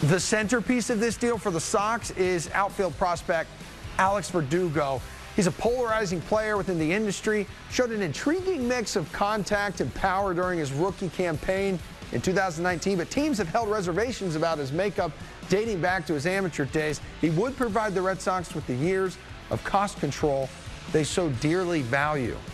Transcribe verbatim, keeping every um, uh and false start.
The centerpiece of this deal for the Sox is outfield prospect Alex Verdugo. He's a polarizing player within the industry, showed an intriguing mix of contact and power during his rookie campaign in two thousand nineteen, but teams have held reservations about his makeup dating back to his amateur days. He would provide the Red Sox with the years of cost control they so dearly value.